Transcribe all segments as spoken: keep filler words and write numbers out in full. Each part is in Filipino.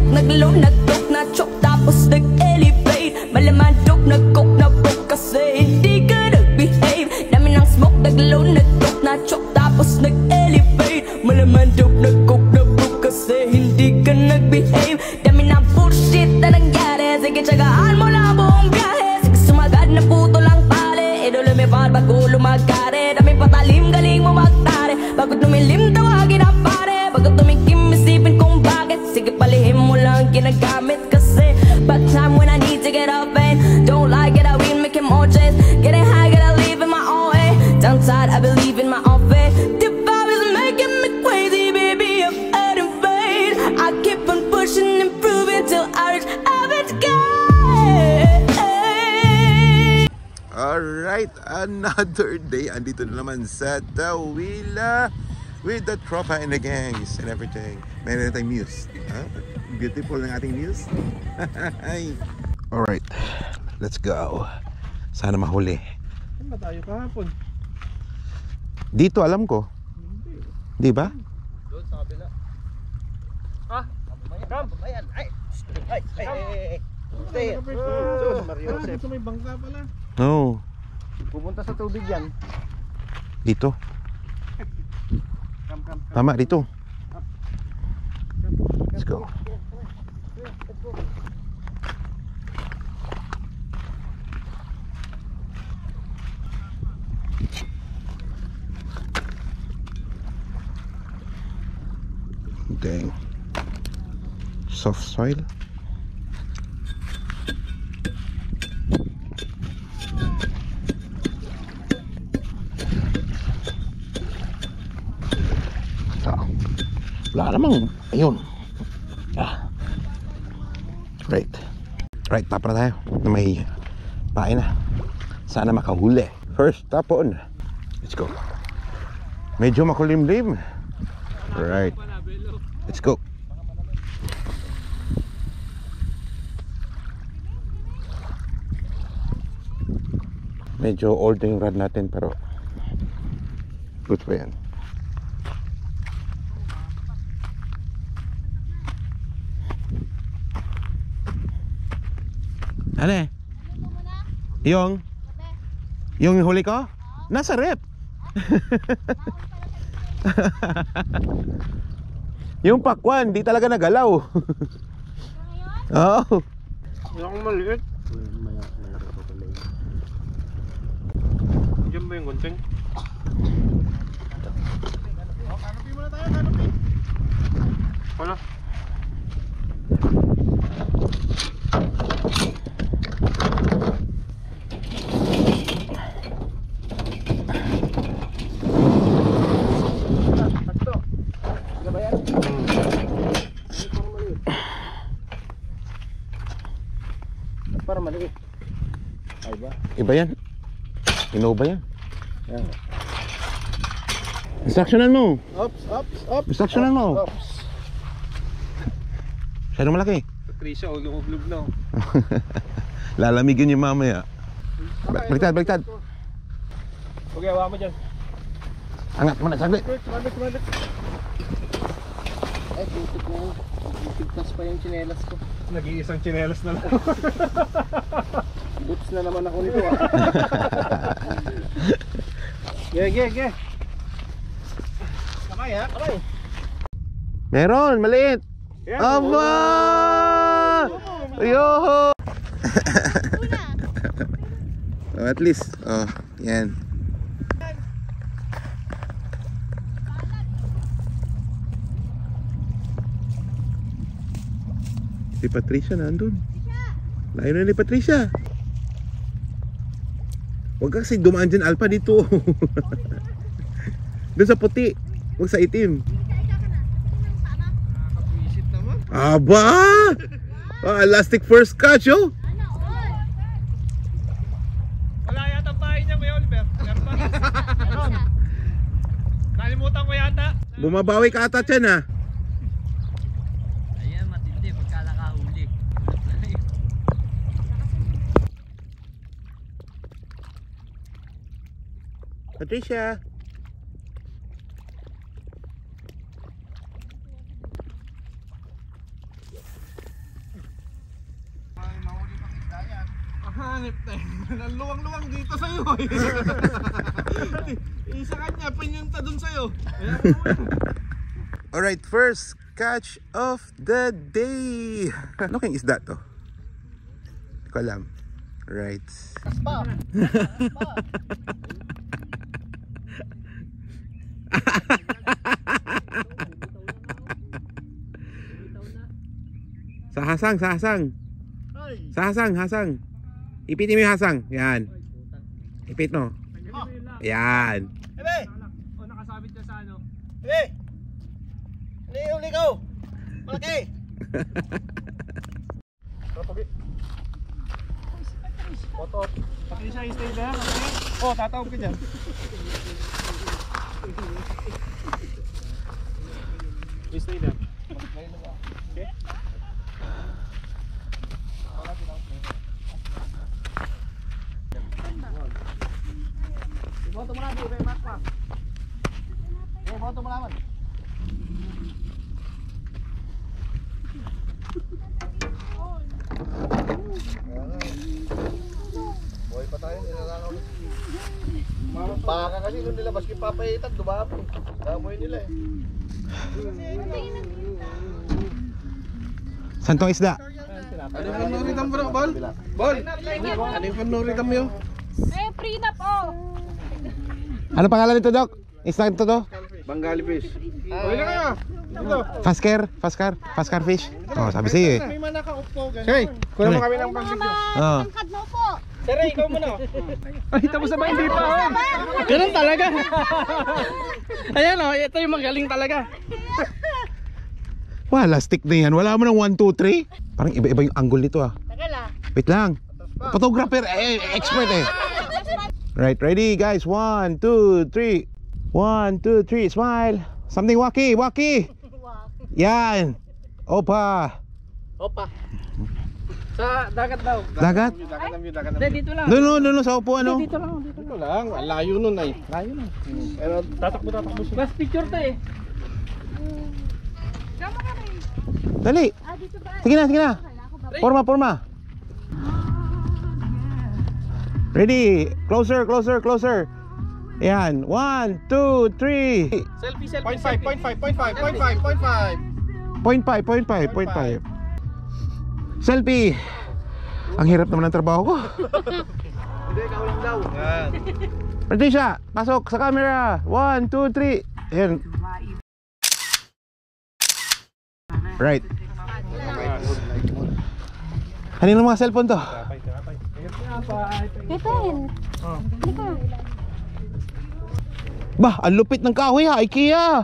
naglaro, nag-talk, na-choke, tapos nag-elevate. Malamandok, nag-coke, na-broke kasi hindi ka nag-behave. Dami ng smoke, naglaro, nag-talk, na-choke, tapos nag-elevate. Malamandok, nag-coke, na-broke kasi hindi ka nag-behave. Dami ng bullshit na nangyari, sige tsagaan mo lang buong biyahe. Sige sumagad na puto lang pare, idolo may par bago lumagare. Dami patalim, galing mo magtare, bago tumilim tawagin ang pare. Bago tumikim isipin kung bakit, sige palihim mo lang ginagamit kasi. But time when I need to get up and don't like it, I will make it more chase. Getting high, gotta live in my own way. Downside, I believe in my own faith. The vibe is making me crazy, baby, I'm adding fade. I keep on pushing, improving till I reach average gain. Alright, another day. Andito na naman sa Tawila with the tropa and the gangs and everything. Meron na tayong muse. Huh? Beautiful ng ating muse. Alright, let's go. Sana mahuli. Saan ba tayo kahapon? Dito alam ko. Hindi ba? Doon sa kabila. Ah! Come! Ayan! Ay! Ay! Ay! Ay! Stay! Sus! Mario Joseph. May bangka pala. No. Pupunta sa tubig yan. Dito. Come, come, come. Tama, dito. Let's go. Dang. Soft soil. So, wala namang, ayun. Ah. Right. Right, tapa na tayo na may pain na. Sana makahuli. First tapon. Let's go. Medyo makulimlim. Right. Let's go. Medyo old na yung rod natin pero good pa yan. Ano eh? Yung? Yung huli ko? Nasa rep. Yung pakwan, di talaga nagalaw. Oo. Oh. Yung maliit. Diyan ba yung gunting? Kanopy muna tayo, kanopy. Wala. Para maliit. Ay ba? Iba yan. Innova yan. Yan. Instructionan mo. Ops, ops, ops. Instructionan mo. Ops. Masyadong malaki. Patricia, ulog-ulog na. Lalamigin yung mamaya. Baliktad, baliktad. Okay, hawa mo dyan. Angat mo na, saglit. Sumabit, sumabit. Ay, putik na yun. Pigtas pa yung tsinelas ko. Nag-iisang tsinelas na lang. Boots na naman ako nito ah. Ge, ge, ge. Kamay ha, kamay. Meron, maliit. Yan. Aba! Yoho! Oh, at least, oh, yan. Si Patricia nandun. Layo na ni Patricia. Huwag ka kasi dumaan dyan, Alpha, dito. Doon sa puti. Huwag sa itim. Aba! Oh, elastic first catch, oh. Wala yata ang bahay niya, Kuya Oliver. Nalimutan ko yata. Bumabawi ka ata dyan, ha? Ayan, matindi pagka nakahuli. Patricia. Hanip tayo. Naluwang-luwang dito sa'yo eh. Isa kanya, pinyunta dun sa'yo. Alright, first catch of the day. Ano kayong isda to? Hindi ko alam. Right. Kaspa. Sa hasang, sa hasang. Sa hasang, hasang. Ipitin mo yung hasang. Yan. Ipit mo. Yan. Ebe! O, nakasabit ka sa ano? Ebe! Hindi yung ligaw! Malaki! Motor. Pati siya stay there. Oh, tatawag ka dyan. Stay there. Okay? Boto mo naman, Ibe, Mark pa. Eh, boto mo naman. Boy pa tayo, nilalakaw. Baka kasi kung nilabas yung papayitan, dumami. Damoy nila eh. Saan tong isda? Ano yung panuritam bro, Bol? Bol! Ano yung panuritam yun? Eh, free na po. Ano pangalan nito, Doc? Isda ito to? Bengali fish. Uwi na kayo! Dito! Fasker? Fasker? Fasker fish? Oh, sabi sa'yo eh. May manaka-upo gano'n. Shay, kulang mo kami ng pangsigyo. Oh. Tangkad mo po. Sir, ikaw muna. Ay, tapos na ba hindi pa? Ganun talaga. Ayan o, ito yung magaling talaga. Wala, stick na yan. Wala mo ng one, two, three. Parang iba-iba yung angle nito ah. Tagal ah. Wait lang. Photographer, eh, expert eh. Right, ready guys. One, two, three. One, two, three. Smile. Something wacky, wacky. Yan. Opa. Opa. Sa dagat daw. Dagat? Dagat ng view, dagat ng Hindi, view. dito lang. No, no, no, no. Sa upo ano? Dito lang, dito. Dito lang, ang layo nun ay. Layo nun. Pero tatakbo, tatakbo siya. Last picture to eh. Gama ka rin. Dali. Ah, dito ba? Sige na, sige na. Forma, forma. Ready. Closer, closer, closer. Yan. One, two, three. Selfie, selfie. Point five, point five, point five, point five, point five. Point five, point five, point five. Selfie. Ang hirap naman ng trabaho ko. Hindi, ikaw lang daw. Yan. Patricia, pasok sa camera. One, two, three. Ayan. Right. Kanina mga cellphone to? Pepin. Dito. Bah, ang lupit ng kahoy ha, IKEA.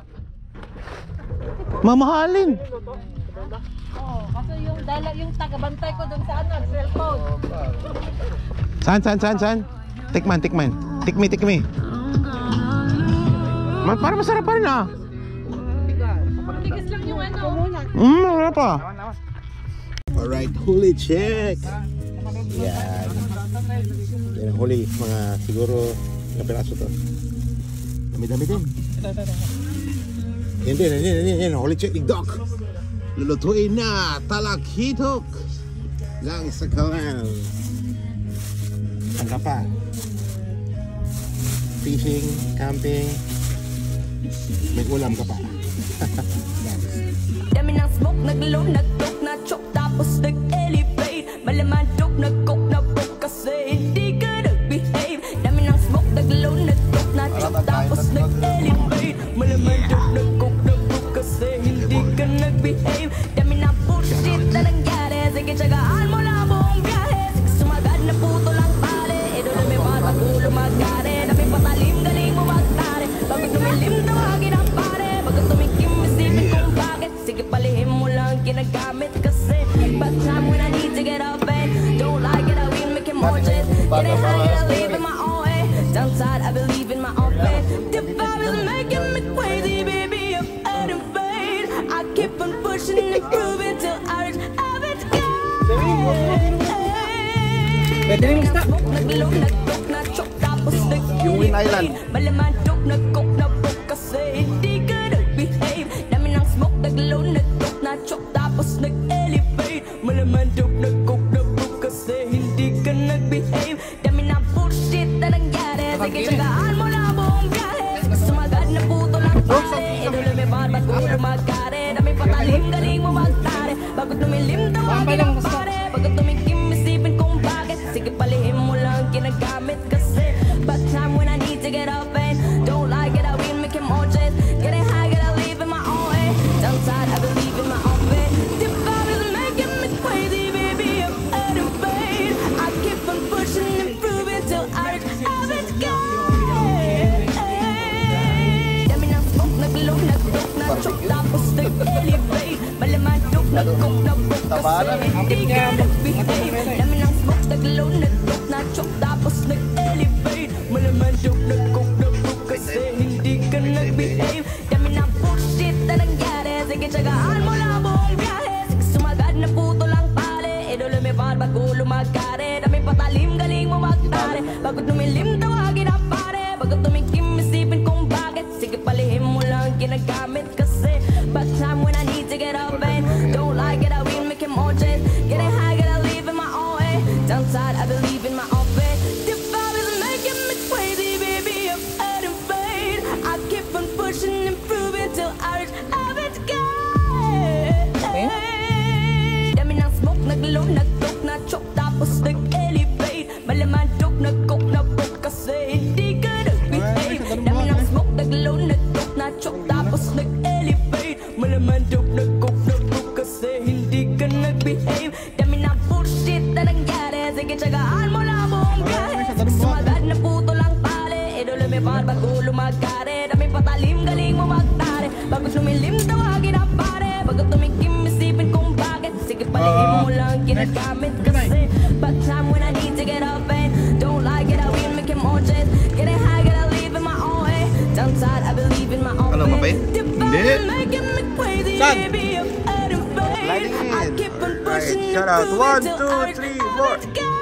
Mamahalin. Oo, kasi yung dala yung tagabantay ko doon sa ano, cellphone. Saan, saan, saan, saan? Tikman, tikman. Tikmi, tikmi. Ma para masarap pa rin ah. Tigas lang yung ano. Mmm, masarap pa. Alright, huli check. Yan. Yan ang huli. Mga siguro ilang piraso to. Dami-dami din. Yan din, yan din, yan din. Huli check ni Doc. Lulutuin na talakhitok lang sa kalan. Ang kapa. Fishing, camping. May ulam ka pa. Dami ng smoke, nag-low, nag-coke, na-choke, tapos nag-elevate. Malaman joke, nag-coke, na-book kasi hindi ka nag-behave. Dami ng smoke, nag-low, nag-coke, na-choke, tapos nag-elevate. Malaman joke, nag-coke, na-book kasi hindi ka nag-behave. Dami ng bullshit na nangyari, sige tsagaan mo lang buong biyahe. Sige sumagad na puto lang pare, ito na may mata ulo magkare. Dami patalim, galing mo magtare, bakit lumilim tawagin ang pare. Bakit tumikim, isipin kung bakit. Sige palihim mo lang ginagamit kasi but time when I need to get up and don't like it, I will make emotions. Getting high, I live in my own way. Downside, I believe in my own faith. The vibe is making me crazy, baby, I'm out and fade. I keep on pushing and improving till I reach heaven's gate. Pwede rin isda. Nag-low, nag-coke, na-choke, tapos Yung Win Island. malaman joke, nag-coke, na-book kasi hindi ka nag-behave. Dami ng smoke, nag-low, nag-coke, na-choke, tapos nag-elevate. Malaman joke, nag-coke, na-book kasi hindi ka nag-behave. nag-behave. Dami na bullshit na nangyari. Sige, tsagaan mo lang buong biyahe. Sumagad na puto lang pare. Ito lumipad ba't ko lumagkari. Dami patalim, galing mo magtari. Bago tumilim, tawagin ang pare. Bago tumikim, isipin kung bakit. Sige, palihim mo lang ginagamit kasi. But time when I need to get up and don't like it, I will make him more chase. Getting high, gotta leave in my own way. Downside, I believe in my own way. The vibe is making me crazy, baby, I'm out of pain. I keep on pushing and improving till I reach average gain. Dami ng smoke, nag-low, nag-look, na-choke, tapos nag-elevate. Malaman, dope, nag-cook, na-book, kasi hindi ka nag-behave. Dami ng smoke, nag-low, nag-look, na-choke, tapos nag-elevate. Malaman, dope, nag-cook, na-book, kasi hindi ka nag-behave. Dami ng bullshit na nangyari. Sige, tsagaan mo lang buong biyahe. Sige, sumagad na puto lang pare. Ito lumipad bago lumagkari. Dami patalim, galing mo magtari. Bago tumilim, tawagin ang pare. Bago tumikim, isipin kung bakit. Sige, palihim mo lang ginagamit kasi. But time when I need to get up and don't like it, I will make him more chase. Getting high, gotta leave in my own way. Downside, I believe in my own way. The vibe is making me crazy, baby, I'm out of pain. I keep on pushing, improving till I reach average gain. Dami ng smoke, nag-low, nag-cook, na-choke, tapos nag-elevate. Malaman, dope, nag-cook, na-book, kasi hindi ka nag-behave. Dami ng smoke, nag-low, nag-cook, na-choke, tapos nag-elevate. Malaman, dope, nag-cook, na-book, kasi hindi ka nag-behave. Dami ng bullshit na nangyari. Sige, tsagaan mo lang buong biyahe. Sige, sumagad na puto lang pare. Ito lumipad bago lumagkari. Dami patalim, galing mo magtari. Bago lumilim, tawagin ang pare. Bago tumikim, isipin kung bakit. Sige, palihim mo lang ginagamit kasi. But time when I need to get up and don't like it, I will make him more chase. Getting high, gotta leave in my own way. Downside, I believe in my own Ano, way. mapay? The vibe Hindi. is making me crazy, Saan? baby, I'm out of pain. Sliding in. I keep on pushing Alright, shout out. and One, proving till two, I reach three, four. average gain.